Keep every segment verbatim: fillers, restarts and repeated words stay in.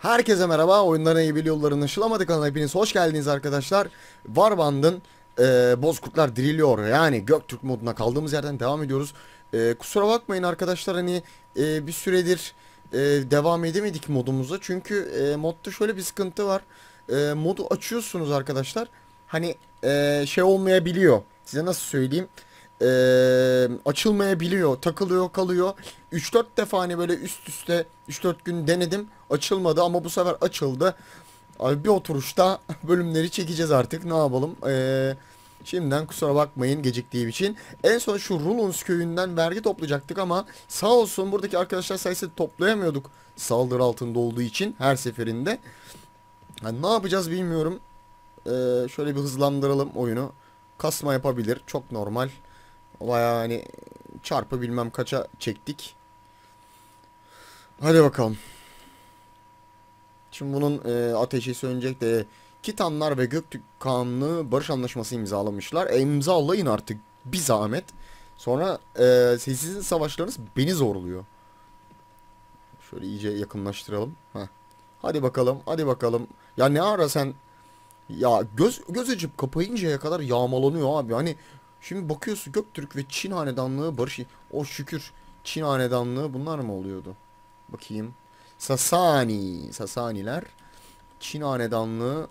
Herkese merhaba. Oyunların iyi bir yollarının ışılamadık kanalına hepiniz hoş geldiniz arkadaşlar. Warband'ın e, Bozkurtlar Diriliyor yani Göktürk moduna kaldığımız yerden devam ediyoruz. E, kusura bakmayın arkadaşlar, hani e, bir süredir e, devam edemedik modumuza. Çünkü e, modda şöyle bir sıkıntı var. E, modu açıyorsunuz arkadaşlar. Hani e, şey olmayabiliyor. Size nasıl söyleyeyim? Eee, açılmayabiliyor, takılıyor, kalıyor. üç dört defa hani böyle üst üste üç dört gün denedim. Açılmadı ama bu sefer açıldı. Abi bir oturuşta bölümleri çekeceğiz artık. Ne yapalım? Eee, şimdiden kusura bakmayın geciktiğim için. En son şu Rulons köyünden vergi toplayacaktık ama sağ olsun buradaki arkadaşlar sayesinde toplayamıyorduk. Saldırı altında olduğu için her seferinde. Yani ne yapacağız bilmiyorum. Eee, şöyle bir hızlandıralım oyunu. Kasma yapabilir. Çok normal. Bayağı hani çarpı bilmem kaça çektik. Hadi bakalım. Şimdi bunun e, ateşi sönecek de Kitanlar ve Göktürk Kağanlığı barış anlaşması imzalamışlar. E, imzalayın artık bir zahmet. Sonra e, sizin savaşlarınız beni zorluyor. Şöyle iyice yakınlaştıralım. Heh. Hadi bakalım, hadi bakalım. Ya ne ara sen ya göz göz açıp kapayıncaya kadar yağmalanıyor abi. Hani şimdi bakıyorsun Göktürk ve Çin hanedanlığı barış. O şükür Çin hanedanlığı bunlar mı oluyordu? Bakayım. Sasani. Sasaniler. Çin hanedanlığı.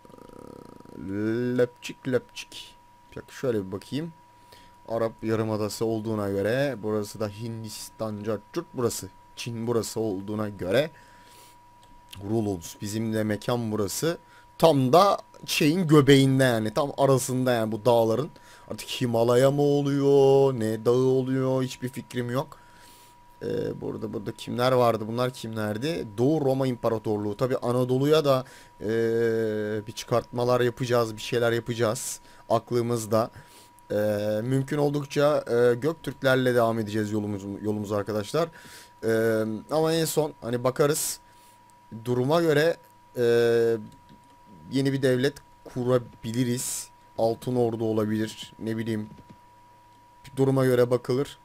Löpçik löpçik. Bak şöyle bir bakayım. Arap Yarımadası olduğuna göre burası da Hindistan, Cart burası. Çin burası olduğuna göre Rulons bizim de mekan burası. Tam da şeyin göbeğinde, yani tam arasında, yani bu dağların. Artık Himalaya mı oluyor, ne dağı oluyor, hiçbir fikrim yok. Ee, burada burada kimler vardı, bunlar kimlerdi? Doğu Roma İmparatorluğu. Tabi Anadolu'ya da ee, bir çıkartmalar yapacağız, bir şeyler yapacağız aklımızda. Ee, mümkün oldukça ee, Göktürklerle devam edeceğiz yolumuz yolumuz arkadaşlar. Ee, ama en son hani bakarız duruma göre, e, yeni bir devlet kurabiliriz. Altın Ordu olabilir. Ne bileyim. Duruma göre bakılır.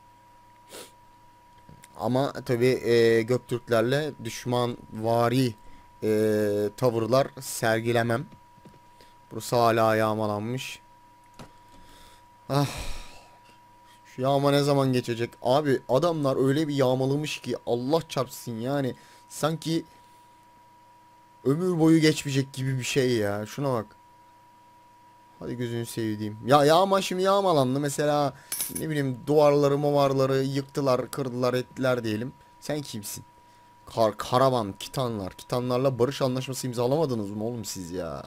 Ama tabii e, Göktürklerle düşmanvari e, tavırlar sergilemem. Burası hala yağmalanmış. Ah, şu yağma ne zaman geçecek? Abi adamlar öyle bir yağmalamış ki Allah çarpsın yani. Sanki ömür boyu geçmeyecek gibi bir şey ya. Şuna bak. Hadi gözünü seveyim. Ya yağma şimdi yağmalandı. Mesela ne bileyim duvarları muvarları yıktılar, kırdılar, ettiler diyelim. Sen kimsin? Kar karavan, Kitanlar. Kitanlarla barış anlaşması imzalamadınız mı oğlum siz ya?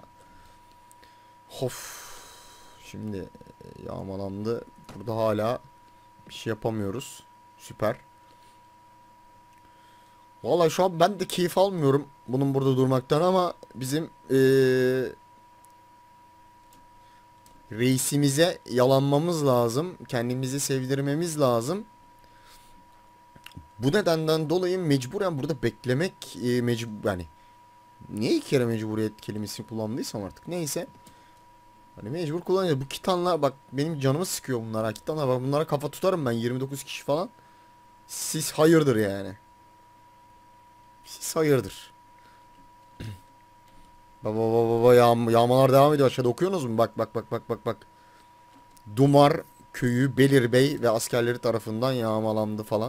Of. Şimdi e, yağmalandı. Burada hala bir şey yapamıyoruz. Süper. Vallahi şu an ben de keyif almıyorum bunun burada durmaktan ama bizim eee reisimize yalanmamız lazım. Kendimizi sevdirmemiz lazım. Bu nedenden dolayı mecburen burada beklemek e, mecbur yani. Niye iki kere mecburiyet kelimesini kullandıysam artık. Neyse. Hani mecbur kullanacağız. Bu kitanlar bak benim canımı sıkıyor bunlar. Ha. Kitanlar bak, bunlara kafa tutarım ben, yirmi dokuz kişi falan. Siz hayırdır yani. Siz hayırdır. Baba baba baba yağm yağmalar devam ediyor. Aşağıda okuyorsunuz mu? Bak bak bak bak bak bak. Dumar köyü Belirbey ve askerleri tarafından yağmalandı falan.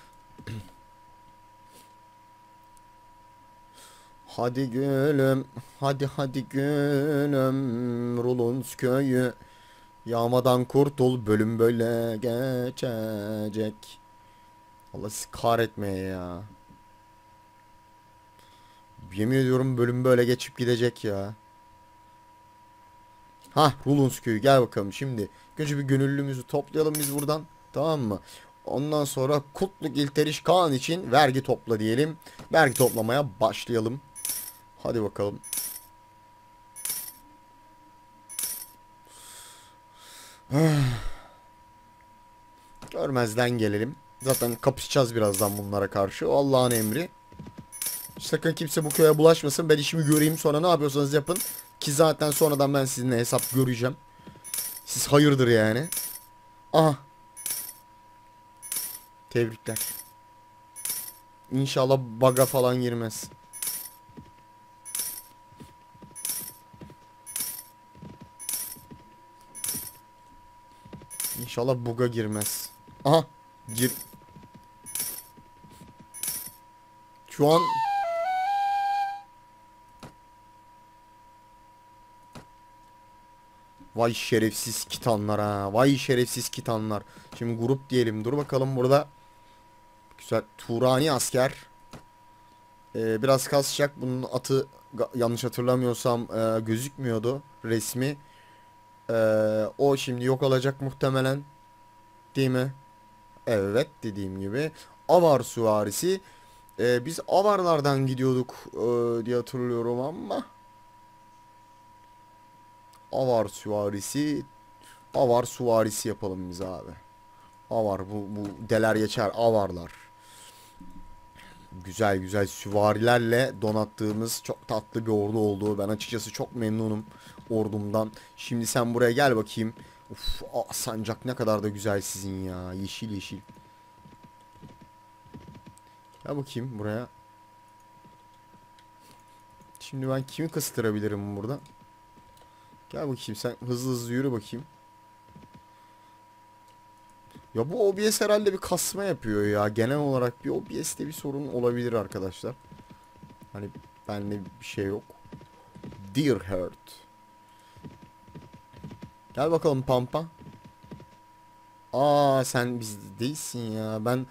Hadi gülüm, hadi hadi gülüm, Rulons köyü. Yağmadan kurtul, bölüm böyle geçecek. Allah sizi kahretmeye ya. Yemin ediyorum bölüm böyle geçip gidecek ya. Ha, Rulons köyü, gel bakalım şimdi. Önce bir gönüllümüzü toplayalım biz buradan. Tamam mı? Ondan sonra Kutluk İlteriş Kağan için vergi topla diyelim. Vergi toplamaya başlayalım. Hadi bakalım. Görmezden gelelim. Zaten kapışacağız birazdan bunlara karşı. O Allah'ın emri. Sakın kimse bu köye bulaşmasın. Ben işimi göreyim, sonra ne yapıyorsanız yapın. Ki zaten sonradan ben sizinle hesap göreceğim. Siz hayırdır yani. Aha. Tebrikler. İnşallah baga falan girmez. İnşallah bug'a girmez. Aha. Gir. Şu an vay şerefsiz kitanlar ha. Vay şerefsiz kitanlar. Şimdi grup diyelim. Dur bakalım burada. Güzel. Turani asker. Ee, biraz kasacak. Bunun atı yanlış hatırlamıyorsam e, gözükmüyordu. Resmi. Ee, o şimdi yok olacak muhtemelen. Değil mi? Evet, dediğim gibi. Avar süvarisi. Ee, biz avarlardan gidiyorduk e, diye hatırlıyorum ama. Avar süvarisi. Avar süvarisi yapalım biz abi. Avar bu, bu deler geçer avarlar. Güzel güzel süvarilerle donattığımız çok tatlı bir ordu oldu. Ben açıkçası çok memnunum ordumdan. Şimdi sen buraya gel bakayım. Uf, aa, sancak ne kadar da güzel sizin ya. Yeşil yeşil. Gel bakayım buraya. Şimdi ben kimi kıstırabilirim burada? Gel bakayım sen hızlı hızlı yürü bakayım. Ya bu O B S herhalde bir kasma yapıyor ya. Genel olarak bir O B S'te bir sorun olabilir arkadaşlar. Hani bende bir şey yok. Dear Heart. Gel bakalım Pampa. Aa, sen biz değilsin ya. Ben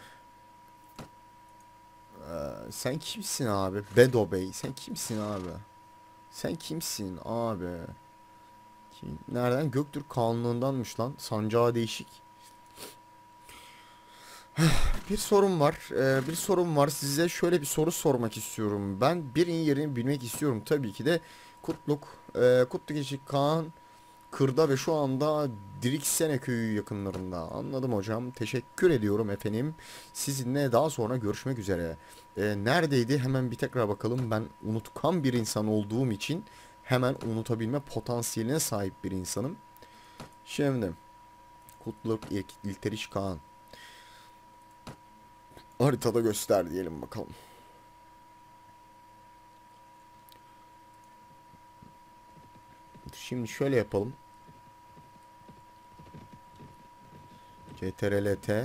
Ee, sen kimsin abi? Bedo Bey. Sen kimsin abi? Sen kimsin abi? Kim? Nereden? Göktürk Kanlığındanmış lan. Sancağı değişik. Bir sorum var. Ee, bir sorum var. Size şöyle bir soru sormak istiyorum. Ben birinin yerini bilmek istiyorum. Tabii ki de Kutluk. Ee, Kutlugeçik Kaan kırda ve şu anda Diriksene köyü yakınlarında. Anladım hocam. Teşekkür ediyorum efendim. Sizinle daha sonra görüşmek üzere. Ee, neredeydi? Hemen bir tekrar bakalım. Ben unutkan bir insan olduğum için hemen unutabilme potansiyeline sahip bir insanım. Şimdi Kutluk İlk, İlteriş Kaan. Haritada göster diyelim bakalım. Şimdi şöyle yapalım. C T R L T.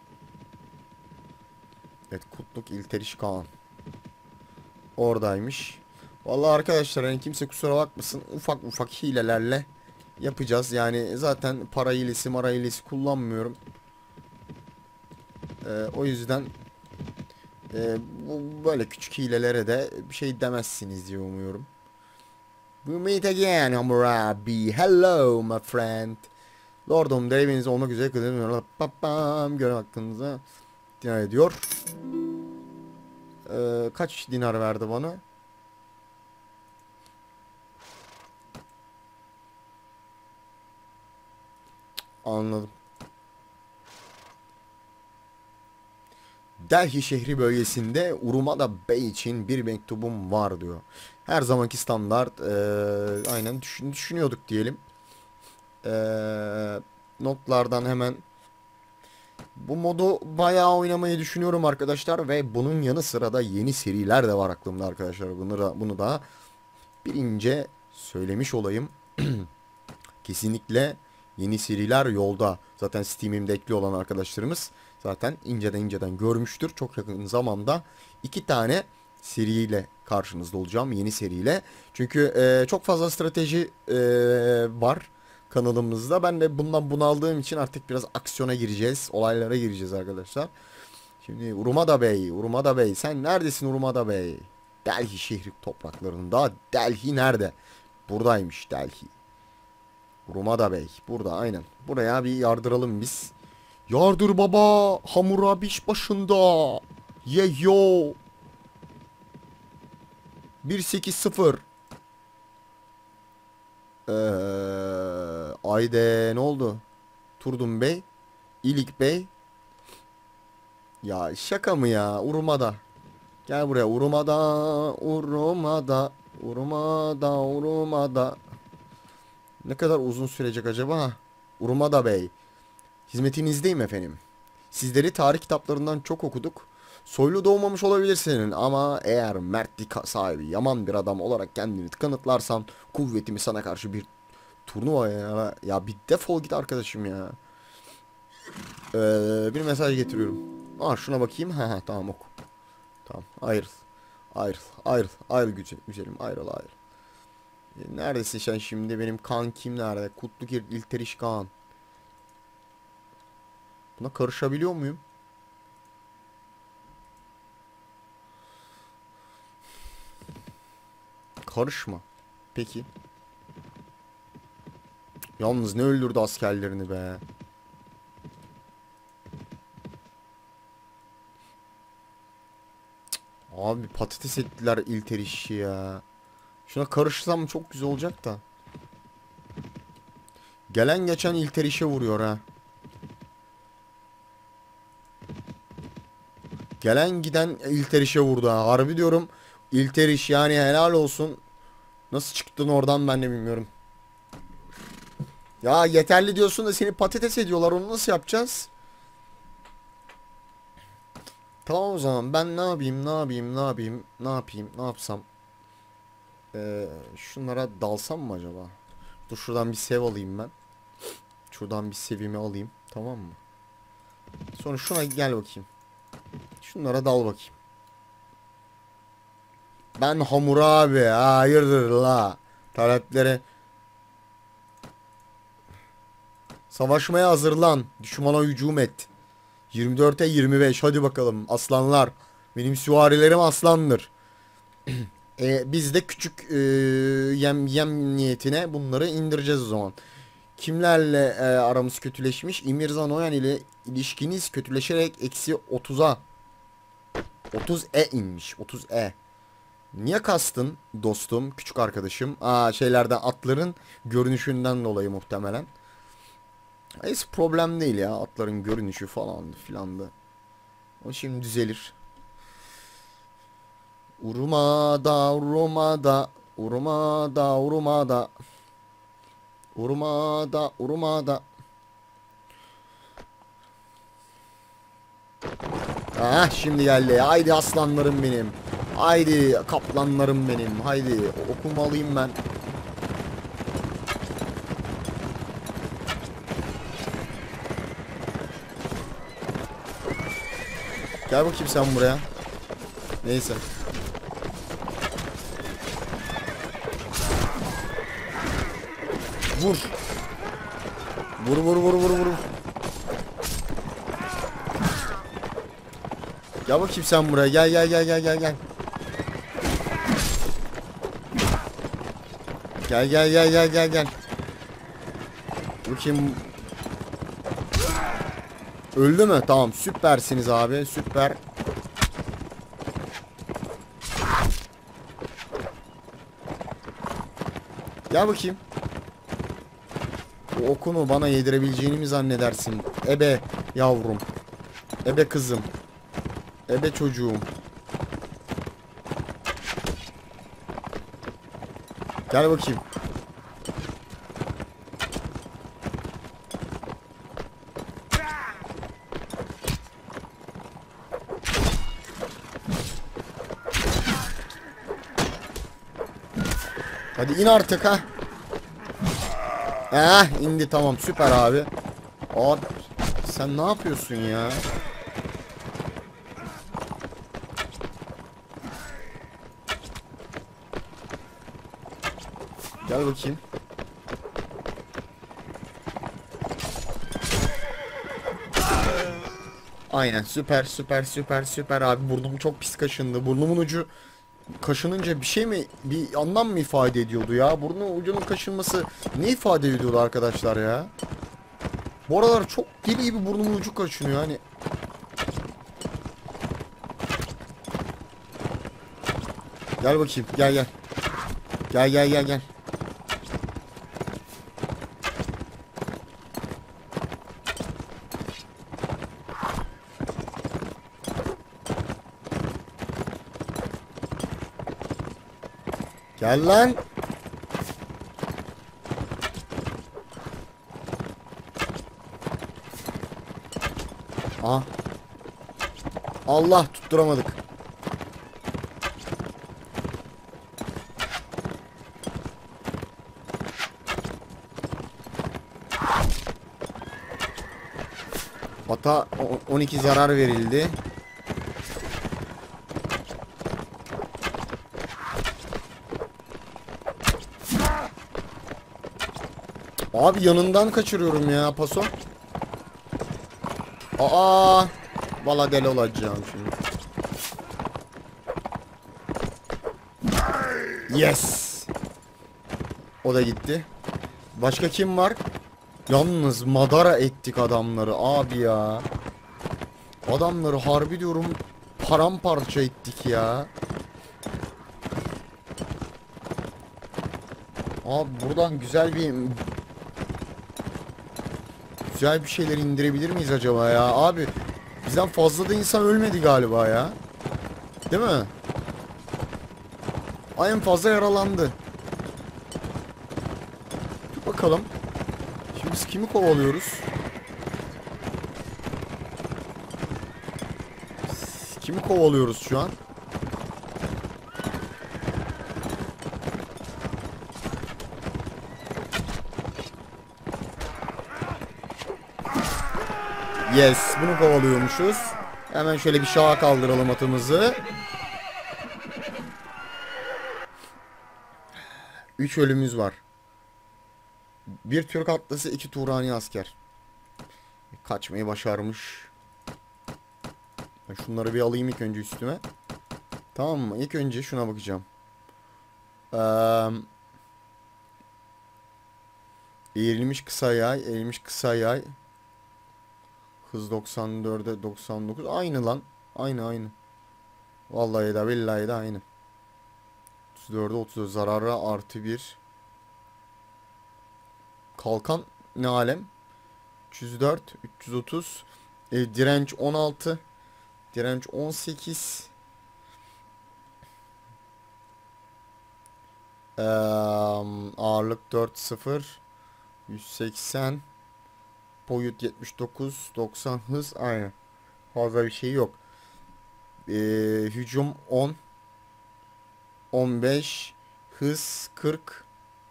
Evet, Kutluk İlteriş Kaan. Oradaymış. Vallahi arkadaşlar, hani kimse kusura bakmasın, ufak ufak hilelerle yapacağız. Yani zaten para hilesi mara hilesi kullanmıyorum. Ee, o yüzden e, bu böyle küçük hilelere de bir şey demezsiniz diye umuyorum. We meet again Hammurabi. Hello my friend. Lordum deviniz olmak üzere kılıyorum. Papam görev hakkınıza dinar ediyor. Ee, kaç dinar verdi bana? Anladım. Delhi şehri bölgesinde Urumada Bey için bir mektubum var diyor. Her zamanki standart ee, aynen düşün, düşünüyorduk diyelim. Ee, notlardan hemen bu modu bayağı oynamayı düşünüyorum arkadaşlar ve bunun yanı sıra da yeni seriler de var aklımda arkadaşlar. Bunu da, bunu da bir ince söylemiş olayım. Kesinlikle yeni seriler yolda. Zaten Steam'imde ekli olan arkadaşlarımız zaten inceden inceden görmüştür. Çok yakın zamanda iki tane seriyle karşınızda olacağım. Yeni seriyle. Çünkü e, çok fazla strateji e, var kanalımızda. Ben de bundan bunaldığım için artık biraz aksiyona gireceğiz. Olaylara gireceğiz arkadaşlar. Şimdi Urumada Bey, Urumada Bey, sen neredesin Urumada Bey? Delhi şehri topraklarında. Delhi nerede? Buradaymış Delhi. Urumada Bey burada, aynen. Buraya bir yardıralım biz. Yardır baba, Hammurabi iş başında. Ye yo. bir sekiz sıfır. Ee, Ayde ne oldu? Turdun Bey, İlik Bey. Ya şaka mı ya? Urumada. Gel buraya. Urumada, Urumada, Urumada, Urumada. Ne kadar uzun sürecek acaba? Urumada Bey. Hizmetinizdeyim efendim. Sizleri tarih kitaplarından çok okuduk. Soylu doğmamış olabilirsin ama eğer mertlik sahibi yaman bir adam olarak kendini kanıtlarsan kuvvetimi sana karşı bir turnuva ya. Ya bir defol git arkadaşım ya. Ee, bir mesaj getiriyorum. Aa şuna bakayım. Ha ha tamam oku. Tamam ayrıl. Ayrıl. Ayrıl. Ayrıl güzel, güzelim. Ayrıl ayrıl. E, neredesin sen şimdi? Benim kankim nerede? Kutluk İlteriş Kaan. Buna karışabiliyor muyum? Karışma. Peki. Yalnız ne öldürdü askerlerini be. Abi patates ettiler İlteriş'i ya. Şuna karışsam çok güzel olacak da. Gelen geçen İlteriş'e vuruyor ha. Gelen giden İlteriş'e vurdu ha. Harbi diyorum. İlteriş yani helal olsun. Nasıl çıktın oradan ben de bilmiyorum. Ya yeterli diyorsun da seni patates ediyorlar. Onu nasıl yapacağız? Tamam o zaman ben ne yapayım ne yapayım ne yapayım ne yapayım ne yapsam. Ee, şunlara dalsam mı acaba? Dur şuradan bir sev alayım ben. Şuradan bir sevimi alayım. Tamam mı? Sonra şuna gel bakayım. Şunlara dal bakayım. Ben Hammurabi. Hayırdır la. Taleplere. Savaşmaya hazırlan. Düşmana hücum et. yirmi dörte yirmi beş. Hadi bakalım aslanlar. Benim süvarilerim aslandır. e, biz de küçük e, yem yem niyetine bunları indireceğiz o zaman. Kimlerle e, aramız kötüleşmiş? İmirza Noyan ile ilişkiniz kötüleşerek eksi otuza otuz e inmiş. otuz e. Niye kastın dostum, küçük arkadaşım? Aa şeylerden atların görünüşünden dolayı muhtemelen. Hiç problem değil ya atların görünüşü falan filan da. O şimdi düzelir. Urmada urmada urmada urmada urmada urmada. Ah şimdi geldi. Haydi aslanlarım benim. Haydi kaplanlarım benim. Haydi okumu alayım ben. Gel bakayım sen buraya. Neyse. Vur. Vur vur vur vur vur. Gel bakayım sen buraya. Gel gel gel gel gel gel. Gel gel gel gel gel gel. Bakayım. Öldü mü? Tamam süpersiniz abi. Süper. Gel bakayım. Bu okunu bana yedirebileceğini mi zannedersin? Ebe yavrum. Ebe kızım. Ebe çocuğum. Gel bakayım. Hadi in artık ha. Eh indi tamam süper abi. Abi sen ne yapıyorsun ya? Gel bakayım. Aynen süper süper süper süper abi burnum çok pis kaşındı. Burnumun ucu kaşınınca bir şey mi bir anlam mı ifade ediyordu ya? Burnun ucunun kaşınması ne ifade ediyordu arkadaşlar ya? Bu aralar çok deli gibi burnumun ucu kaşınıyor hani. Gel bakayım gel gel. Gel gel gel gel. Gel lan. Aha. Allah tutturamadık. Ata on iki zarar verildi. Abi yanından kaçırıyorum ya paso. Aa, valla deli olacağım şimdi. Yes. O da gitti. Başka kim var? Yalnız madara ettik adamları abi ya. Adamları harbi diyorum paramparça ettik ya. Abi buradan güzel bir güzel bir şeyler indirebilir miyiz acaba ya? Abi bizden fazla da insan ölmedi galiba ya. Değil mi? Ay, en fazla yaralandı. Dur bakalım. Şimdi biz kimi kovalıyoruz? Kimi kovalıyoruz şu an? Yes, bunu kovalıyormuşuz. Hemen şöyle bir şaha kaldıralım atımızı. Üç ölümümüz var. Bir Türk atlısı, iki Turani asker. Kaçmayı başarmış. Ben şunları bir alayım ilk önce üstüme. Tamam mı? İlk önce şuna bakacağım. Ee, eğrilmiş kısa yay, eğrilmiş kısa yay. Hız doksan dörde doksan dokuz. Aynı lan. Aynı aynı. Vallahi de billahi de aynı. otuz dörde otuz dört zararı artı bir. Kalkan ne alem? üç yüz dört, üç yüz otuz. E, direnç on altı. Direnç on sekiz. Ee, ağırlık dört sıfır. yüz seksen. Boyut yetmiş dokuz. doksan hız aynı. Fazla bir şey yok. Ee, hücum on. on beş. Hız kırk.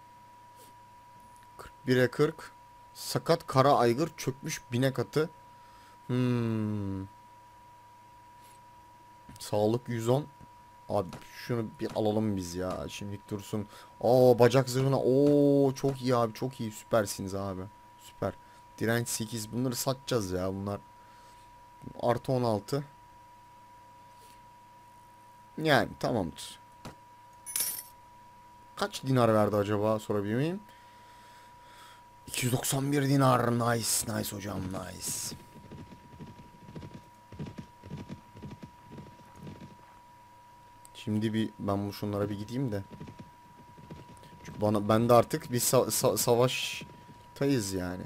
kırk bire kırk. Sakat kara aygır çökmüş binek atı. Hmm. Sağlık yüz on. Abi şunu bir alalım biz ya. Şimdilik dursun. Aa, bacak zırhına. Oo, çok iyi abi. Çok iyi. Süpersiniz abi. Süper. Direnç sekiz. Bunları satacağız ya. Bunlar artı on altı. Yani tamamdır. Kaç dinar verdi acaba, sorabilir miyim? iki yüz doksan bir dinar. Nice. Nice hocam. Nice. Şimdi bir ben bu şunlara bir gideyim de. Çünkü bana ben de artık bir sa sa savaştayız yani.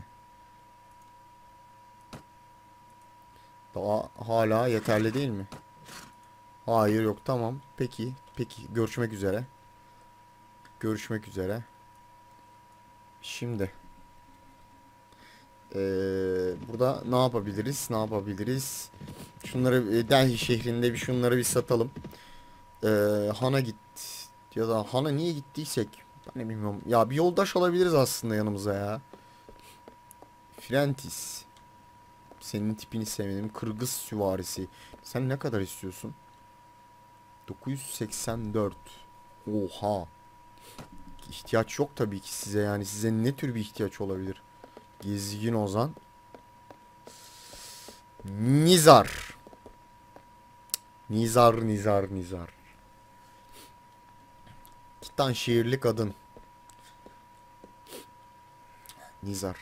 Daha hala yeterli değil mi? Hayır, yok, tamam. Peki. Peki. Görüşmek üzere. Görüşmek üzere. Şimdi. Ee, burada ne yapabiliriz? Ne yapabiliriz? Şunları e, Delhi şehrinde bir şunları bir satalım. Ee, Han'a git. Ya da Han'a niye gittiysek. Ben ne bilmiyorum. Ya bir yoldaş alabiliriz aslında yanımıza ya. Frentis. Senin tipini sevmedim. Kırgız süvarisi. Sen ne kadar istiyorsun? dokuz yüz seksen dört. Oha. İhtiyaç yok tabii ki size, yani size ne tür bir ihtiyaç olabilir? Gezgin ozan. Nizar. Nizar, Nizar, Nizar. Titan şehirli kadın. Nizar.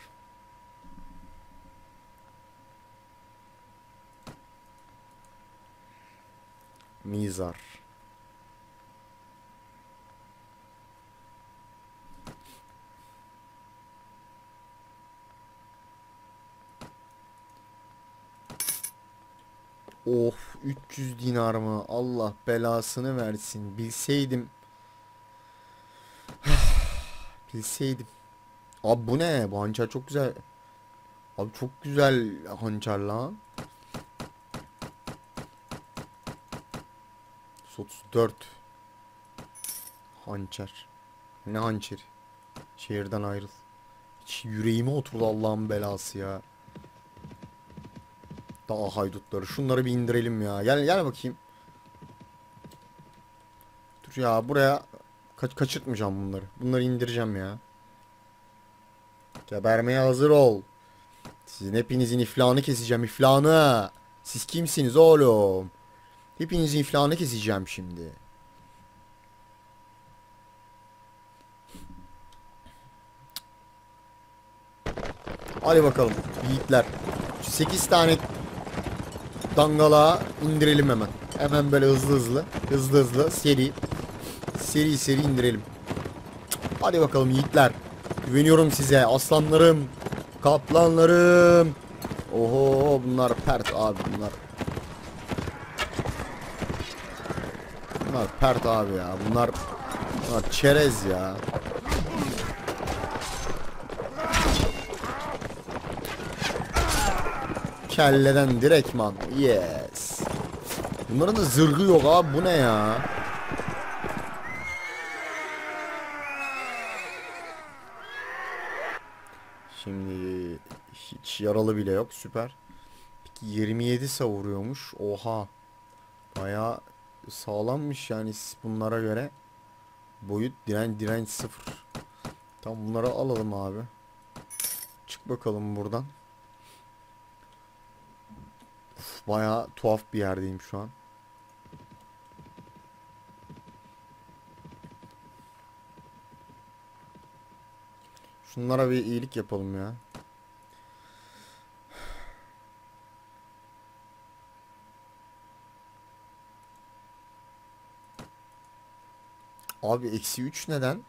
Nizar. Of, üç yüz dinar mı? Allah belasını versin. Bilseydim. Bilseydim. Abi bu ne? Bu hançer çok güzel. Abi çok güzel hançer lan. otuz dört. Hançer. Ne hançeri? Şehirden ayrıl. Hiç yüreğime oturdu Allah'ın belası ya. Daha haydutları. Şunları bir indirelim ya. Gel gel bakayım. Dur ya, buraya kaç kaçırtmayacağım bunları. Bunları indireceğim ya. Gebermeye hazır ol. Sizin hepinizin iflahını keseceğim, iflahını. Siz kimsiniz oğlum? Hepinizin iflahını keseceğim şimdi. Hadi bakalım yiğitler. sekiz tane dangala indirelim hemen. Hemen böyle hızlı hızlı. Hızlı hızlı seri. Seri seri indirelim. Hadi bakalım yiğitler. Güveniyorum size aslanlarım. Kaplanlarım. Oho, bunlar pert abi bunlar. Bunlar pert abi ya. Bunlar, bunlar çerez ya. Kelleden direktman. Yes. Bunların da zırhı yok abi. Bu ne ya? Şimdi hiç yaralı bile yok. Süper. Peki yirmi yedi savuruyormuş. Oha. Bayağı sağlammış yani bunlara göre. Boyut, direnç, direnç sıfır. Tamam, bunları alalım abi. Çık bakalım buradan. Uf, bayağı tuhaf bir yerdeyim şu an. Şunlara bir iyilik yapalım ya. Abi eksi üç neden?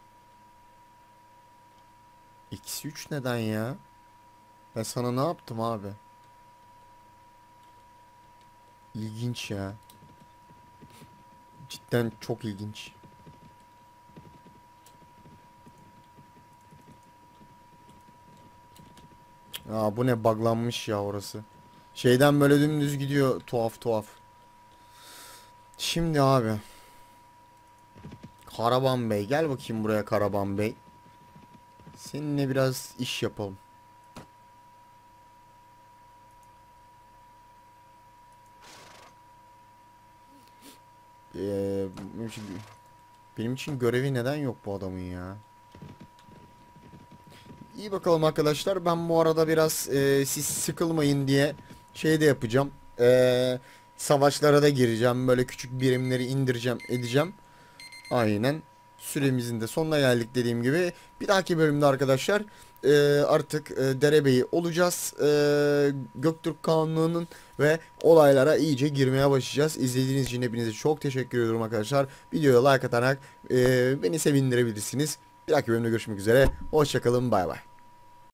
Eksi üç neden ya? Ben sana ne yaptım abi? İlginç ya. Cidden çok ilginç. Aa, bu ne, buglanmış ya orası. Şeyden böyle dümdüz gidiyor, tuhaf tuhaf. Şimdi abi. Karaban Bey, gel bakayım buraya Karaban Bey. Seninle biraz iş yapalım. Ee, benim için, benim için görevi neden yok bu adamın ya? İyi bakalım arkadaşlar. Ben bu arada biraz e, siz sıkılmayın diye şey de yapacağım. E, savaşlara da gireceğim. Böyle küçük birimleri indireceğim, edeceğim. Aynen. Süremizin de sonuna geldik dediğim gibi. Bir dahaki bölümde arkadaşlar e, artık e, derebeyi olacağız. E, Göktürk Kanlığı'nın ve olaylara iyice girmeye başlayacağız. İzlediğiniz için hepinize çok teşekkür ediyorum arkadaşlar. Videoya like atarak e, beni sevindirebilirsiniz. Bir dahaki bölümde görüşmek üzere. Hoşçakalın. Bay bay.